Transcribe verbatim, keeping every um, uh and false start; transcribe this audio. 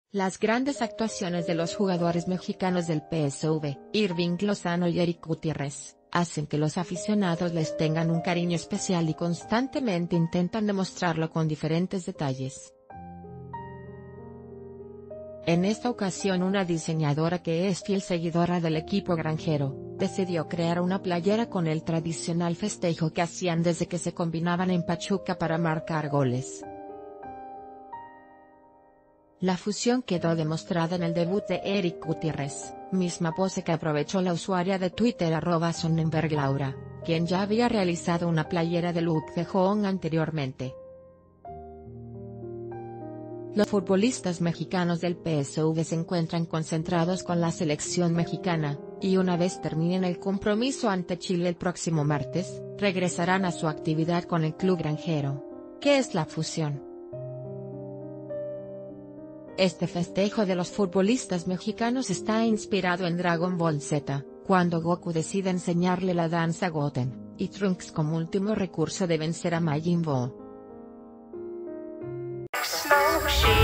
Las grandes actuaciones de los jugadores mexicanos del P S V, Irving Lozano y Eric Gutiérrez, hacen que los aficionados les tengan un cariño especial y constantemente intentan demostrarlo con diferentes detalles. En esta ocasión una diseñadora que es fiel seguidora del equipo granjero, decidió crear una playera con el tradicional festejo que hacían desde que se combinaban en Pachuca para marcar goles. La fusión quedó demostrada en el debut de Eric Gutiérrez, misma pose que aprovechó la usuaria de Twitter arroba Sonnenberg-Laura, quien ya había realizado una playera de look de Joon anteriormente. Los futbolistas mexicanos del P S V se encuentran concentrados con la selección mexicana, y una vez terminen el compromiso ante Chile el próximo martes, regresarán a su actividad con el club granjero. ¿Qué es la fusión? Este festejo de los futbolistas mexicanos está inspirado en Dragon Ball Z, cuando Goku decide enseñarle la danza a Goten, y Trunks como último recurso de vencer a Majin Buu.